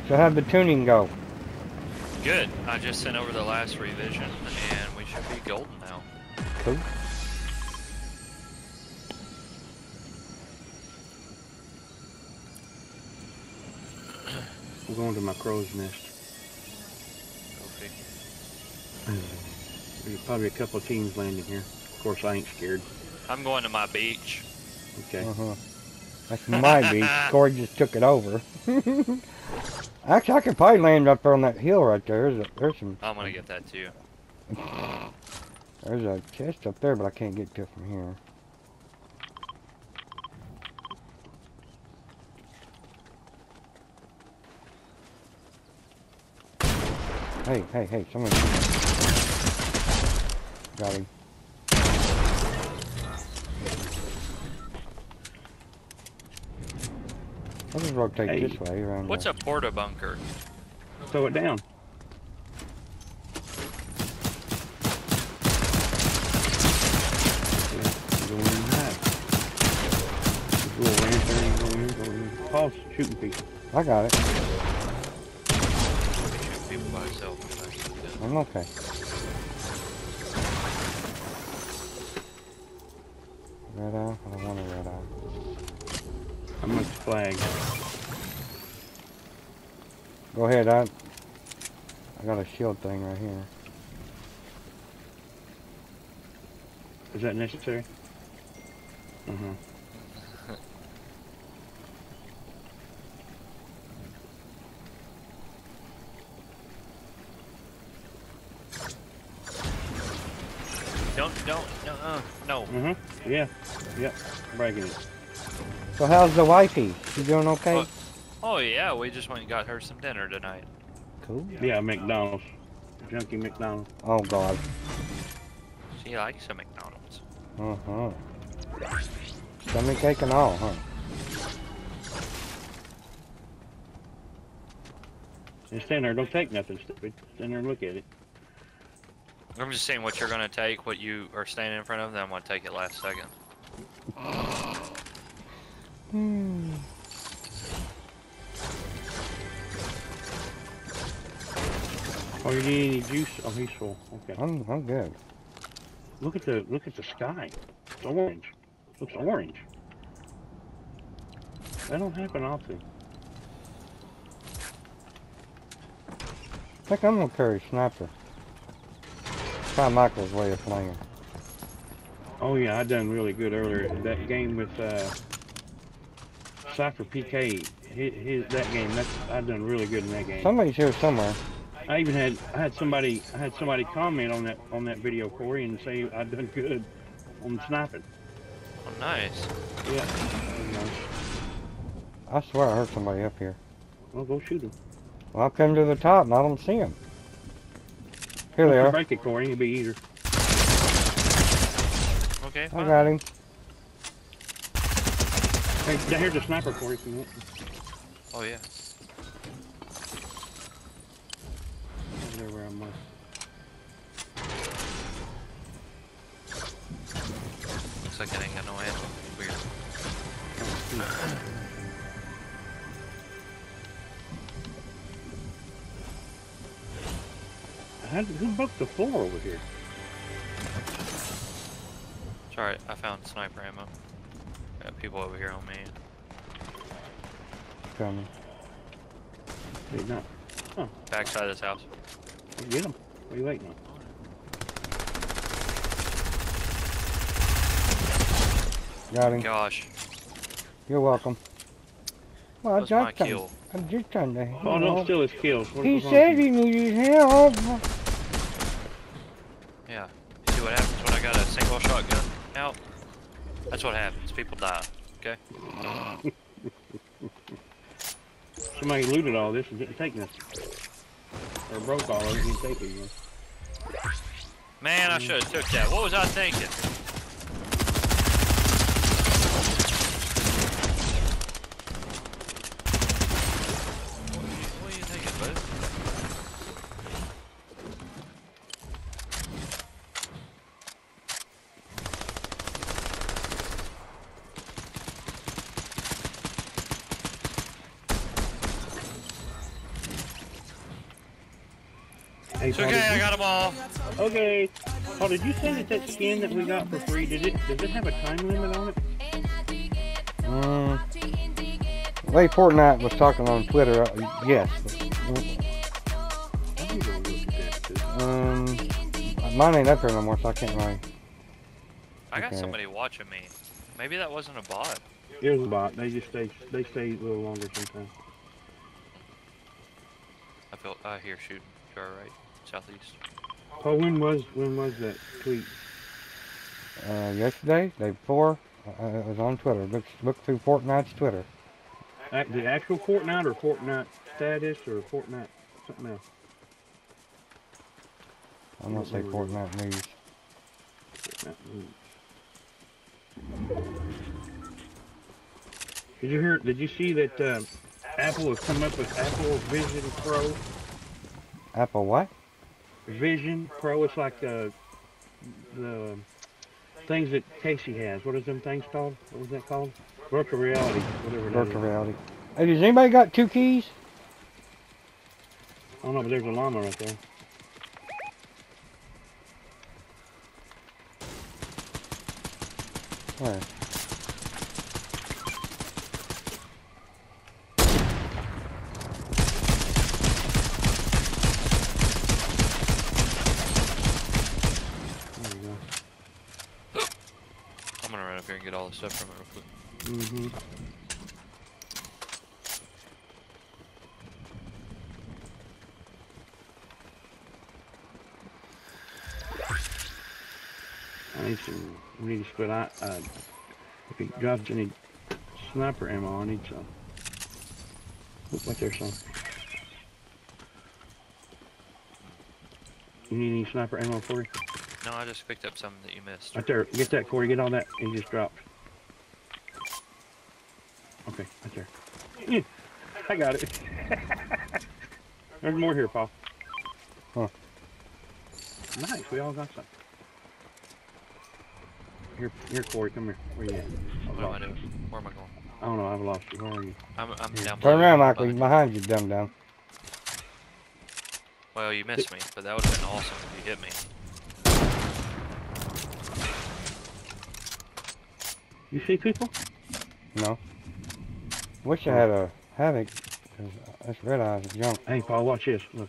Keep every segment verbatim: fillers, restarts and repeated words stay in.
So how'd the tuning go? Good. I just sent over the last revision, and we should be golden now. Cool. I'm going to my crow's nest. Okay. There's probably a couple of teams landing here. Of course, I ain't scared. I'm going to my beach. Okay. Uh-huh. That's my beach. Corey just took it over. Actually, I could probably land up there on that hill right there. There's, a, there's some. I'm gonna get that too. There's a chest up there, but I can't get to it from here. Hey, hey, hey, someone. Got him. I'll just rotate Hey. this way around. What's the... a porta bunker? Throw it down. Yeah, go in and hide. Just little ramp there and go in, go in. Paul's shooting people. I got it. Shoot people by itself. I'm okay. Red eye? I don't want a red eye. I'm gonna flag. Go ahead, I, I got a shield thing right here. Is that necessary? Uh-huh. Don't, don't, no, uh, no. Uh-huh. Yeah. Yep. Bragging it. So how's the wifey? She doing okay? Oh, oh yeah, we just went and got her some dinner tonight. Cool. Yeah, McDonald's. Junkie McDonald's. Oh God. She likes a McDonald's. Uh-huh. Stomach ache and all, huh? Just stand there. Don't take nothing, stupid. Stand there and look at it. I'm just saying what you're gonna take, what you are standing in front of, then I'm gonna take it last second. Hmm. Oh, you need any juice? Oh, he's full. Okay. I'm I'm good. Look at the look at the sky. It's orange. Looks orange. That don't happen often. I think I'm gonna carry sniper. Try Michael's way of playing. Oh yeah, I done really good earlier. That game with uh, Cypher P K. His, his that game. That's I done really good in that game. Somebody's here somewhere. I even had I had somebody I had somebody comment on that on that video, Corey, and say I done good on sniping. Oh, nice. Yeah. Very nice. I swear I heard somebody up here. Well, go shoot him. Well, I'll come to the top and I don't see him. Here they are. Break it, Corey. You'll be eater. Okay, I fine. got him. Hey, here's a sniper, Corey. If you want. Oh yeah. Over there where I'm at. Looks like it ain't got no ammo. Weird. How, who broke the floor over here? It's alright, I found sniper ammo. Got people over here on me. Coming. Did not. Oh, Backside of this house. get him. What are you waiting on? Got him. Gosh, You're welcome. Well, I that's my just trying, kill. I'm just trying to help. Oh, don't steal his kills. What He was wrong said with he needed help. Yeah. See what happens when I got a single shotgun out? That's what happens. People die. Okay? you? Somebody looted all this and didn't take nothing. Or broke all of it and didn't take it again. Man, I should have took that. What was I thinking? What are you thinking, bud? Hey, It's Paul, okay, did I you- got them all. Okay. Oh, did you say that that skin that we got for free, did it, does it have a time limit on it? Mm. The way Fortnite was talking on Twitter, uh, yes. Mm, I'm gonna look at that, too. Um, mine ain't up there no more, so I can't really. I got Okay. somebody watching me. Maybe that wasn't a bot. It was a bot. They just stay, they stay a little longer sometimes. I feel I hear shooting to our right, southeast. Oh, when was, when was that tweet? Uh, yesterday, day before, uh, it was on Twitter. Look, look through Fortnite's Twitter. Ac- The actual Fortnite or Fortnite status or Fortnite something else? I'm gonna say Fortnite news. Fortnite news. Did you hear, did you see that uh, Apple has come up with Apple Vision Pro? Apple what? Vision Pro, it's like uh, the things that Casey has. What is them things called? What was that called? Virtual reality, whatever that Virtual is. reality. Hey, does anybody got two keys? I don't know, but there's a llama right there. Where? There you go. I'm gonna run up here and get all this stuff from it real quick. Mm-hmm. I need some, we need to split out, uh, if he drops any sniper ammo, I need some. Look like there's some. You need any sniper ammo, Corey? No, I just picked up something that you missed. Right there, get that, Corey, get all that, and just drop. Okay, right there. Yeah, I got it. There's more here, Paul. Huh. Nice, we all got some. Here, here, Corey, come here. Where you at? What am I doing? Where am I going? I don't know, I've lost you. Where are you? I'm, I'm Here. down Turn below. around, Michael. Behind He's you. behind you, dumb dumb. Well, you missed me, but that would have been awesome if you hit me. You see people? No. Wish I had a Havoc, because this red eye is junk. Hey, Paul, watch this. Look.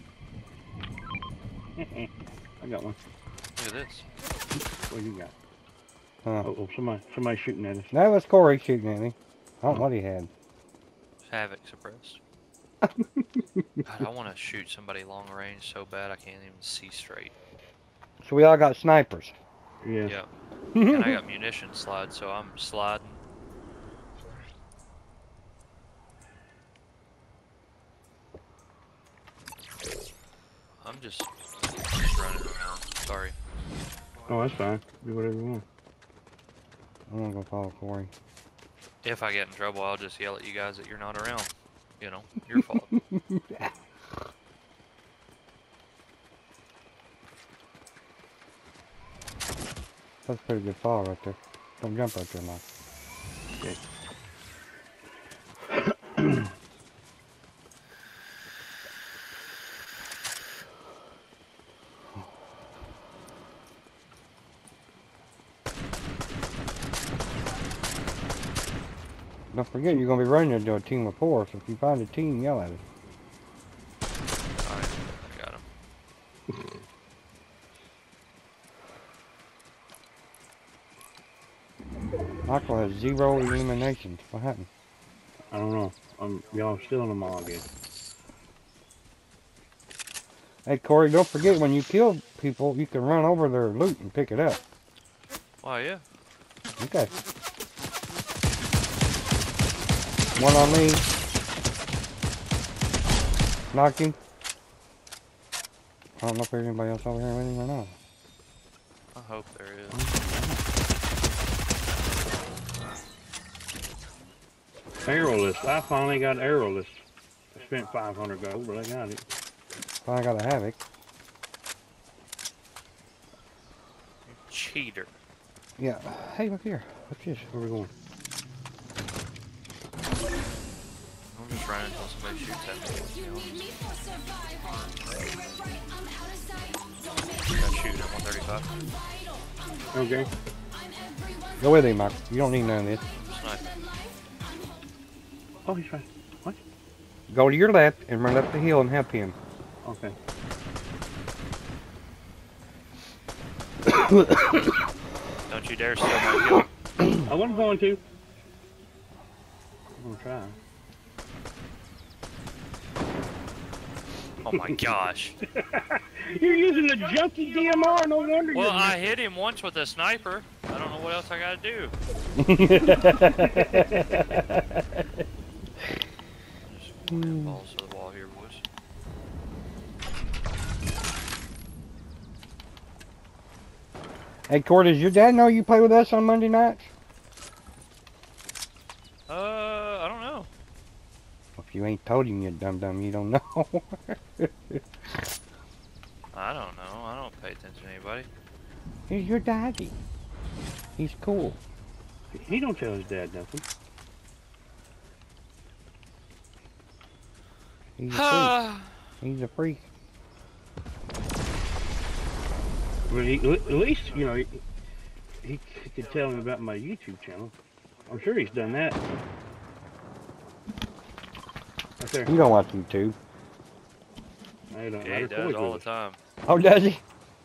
I got one. Look at this. What you got? Huh. Oh, oh, somebody, somebody shooting at us. That was Corey shooting at me. I don't know what he had. Havoc suppressed. God, I want to shoot somebody long range so bad I can't even see straight. So we all got snipers. Yeah. Yeah. And I got munition slide, so I'm sliding. I'm just, just running around. Sorry. Oh, that's fine. Do whatever you want. I'm gonna go follow Corey. If I get in trouble, I'll just yell at you guys that you're not around. You know, your fault. That's a pretty good fall right there. Don't jump right there, Mike. Okay. Don't forget, you're gonna be running into a team of four, so if you find a team, yell at it. Alright, got him. Michael has zero eliminations. What happened? I don't know. I'm y'all still in the mall again. Hey, Corey, don't forget, when you kill people, you can run over their loot and pick it up. Why, yeah. Okay. One on me. Knocked him. I don't know if there's anybody else over here with him or not. I hope there is. Arrowless. I finally got arrowless. I spent five hundred gold, but I got it. Finally got a Havoc. Cheater. Yeah. Hey, look here. What's this? Where we going? I'm just just run until somebody shoots at me. You know? I'm shooting at one thirty-five. Okay. Go with him, Michael. You don't need none of this. Sniper. Oh, he's fine. What? Go to your left and run up the hill and help him. Okay. Don't you dare steal my kill. I wasn't going to. I'm gonna try. Oh my gosh. You're using the junky D M R, no wonder Well, you're... I hit him once with a sniper. I don't know what else I gotta do. Just balls to the wall here, boys. Hey, Cord, does your dad know you play with us on Monday nights? Uh, I don't know. If you ain't told him, you dum dum, you don't know. I don't know. I don't pay attention to anybody. He's your daddy. He's cool. He don't tell his dad nothing. He's a freak. He's a freak. Well, he, at least, you know, he, he could tell him about my YouTube channel. I'm sure he's done that. Right there. You don't watch YouTube. I don't Yeah, he does all the time. Oh, does he?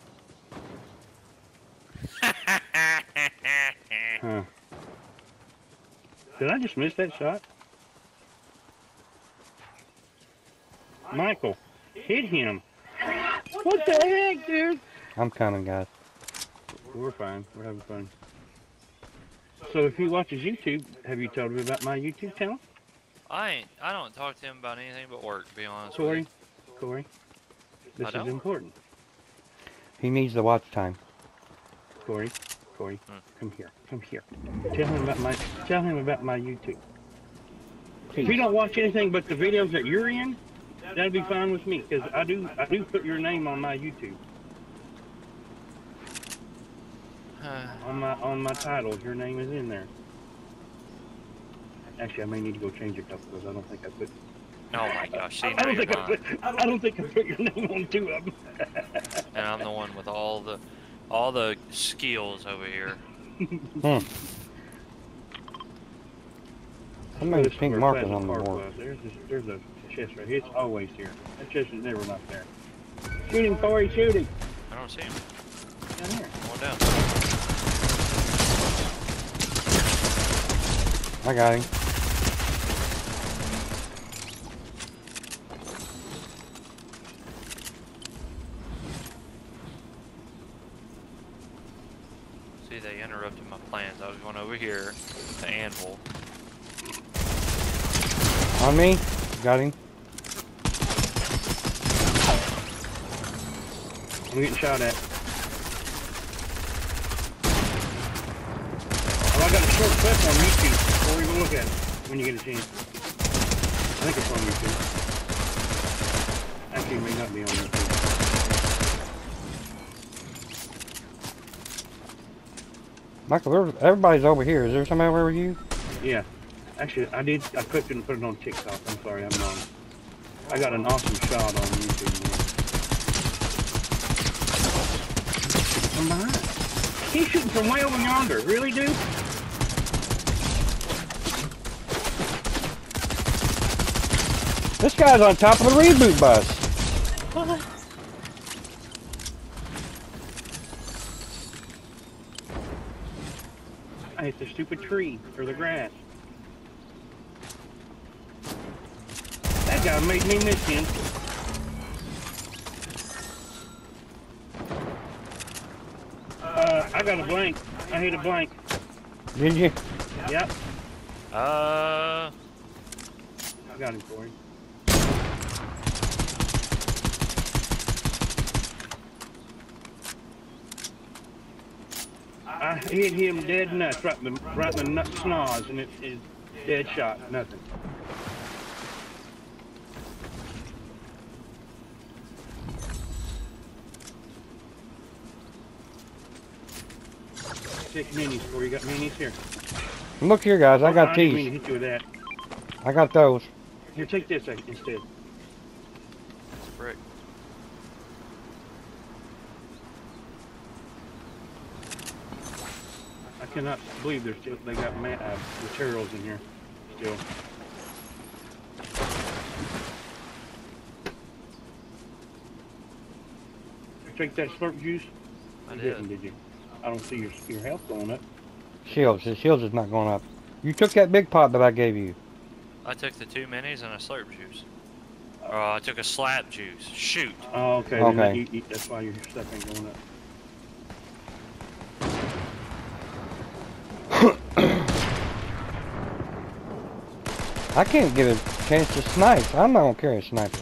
Huh. Did I just miss that shot? Michael, hit him. What the heck, dude? I'm coming, guys. We're fine. We're having fun. So if he watches YouTube, have you told him about my YouTube channel? I ain't. I don't talk to him about anything but work, to be honest Corey, with Corey, this I is don't. important. He needs the watch time. Corey, Corey, Hmm. come here, come here. Tell him about my, tell him about my YouTube. If you don't watch anything but the videos that you're in, that'd be fine with me, because I do, I do put your name on my YouTube, you. on my, on my titles. Your name is in there. Actually, I may need to go change a couple because I don't think I put. Oh my gosh, see, I now don't you're think I mine. put. I don't think I put your name on two of them. And I'm the one with all the, all the skills over here. Hmm. How many This is pink where markers Pleasant on the Park board? was. There's, this, there's a chest right here. It's always here. That chest is never not there. Shoot him, Corey, shoot him. I don't see him. Down here. Going down. I got him. See, they interrupted my plans. I was going over here to Anvil. On me. Got him. I'm getting shot at. Oh, I got a short clip on YouTube. Corey, go look at it when you get a chance. I think it's on YouTube. Actually, it may not be on YouTube. Michael, there's- everybody's over here. Is there somebody over with you? Yeah. Actually, I did. I clicked it and put it on TikTok. I'm sorry, I'm wrong. I got an awesome shot on YouTube. Man. Come behind. He's shooting from way over yonder. Really, dude? This guy's on top of the reboot bus. What? I hit the stupid tree or the grass. That guy made me miss him. Uh, I got a blank. I hit a blank. Did you? Yep, Uh, I got him for you. I hit him dead nuts, right in the, right in the nut snaz, and it is dead shot, nothing. Six minis for you. Got minis here. Look here, guys. I got I didn't mean these. to hit you with that. I got those. Here, take this instead. It's a brick. I cannot believe they're still, they got ma uh, materials in here still. Take that slurp juice? I You did. didn't, did you? I don't see your, your health going up. Shields. The shields is not going up. You took that big pot that I gave you. I took the two minis and a slurp juice. Oh, I took a slap juice. Shoot. Oh, okay. Then that- Okay. you- you- that's why your stuff ain't going up. I can't get a chance to snipe. I'm not gonna carry a sniper.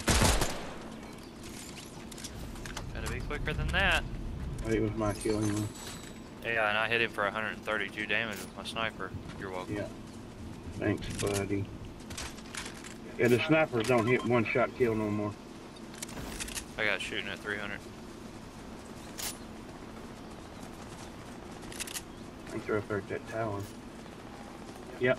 Gotta be quicker than that. It was my killing one. Yeah, and I hit him for one hundred thirty-two damage with my sniper. You're welcome. Yeah. Thanks, buddy. Yeah, the snipers don't hit one shot kill no more. I got shooting at three hundred. I think they're up there at that tower. Yep.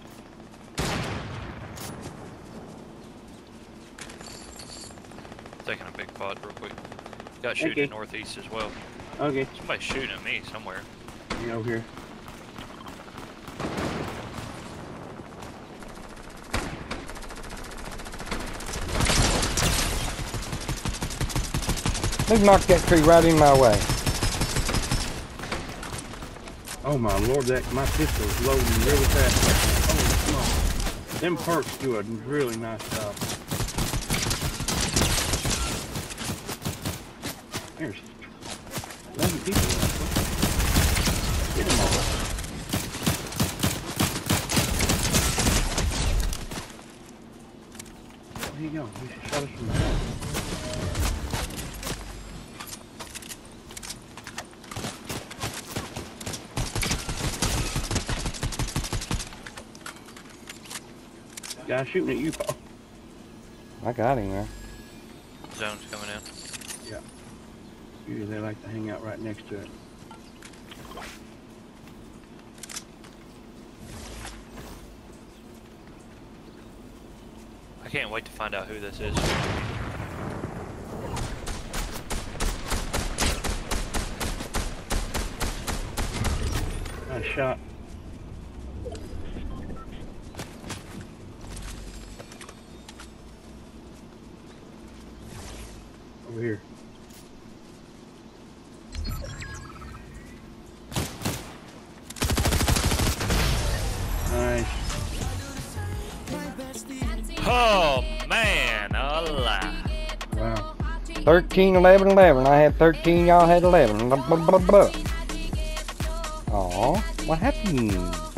Taking a big pod real quick. Got shooting Okay. at northeast as well. Okay. Somebody's shooting at me somewhere. You over here. They knocked that tree right in my way. Oh my lord, that my pistol is loading really fast. Holy smoke. Them perks do a really nice job. There's eleven people left. Get them all. There you go. He shot us from behind. Guy shooting at you, Paul. I got him there. Zone's coming in. Usually they like to hang out right next to it. I can't wait to find out who this is. Nice shot. Over here. Nice. Oh man, alive. Wow. thirteen, eleven, eleven. I had thirteen, y'all had eleven. Aw, what happened?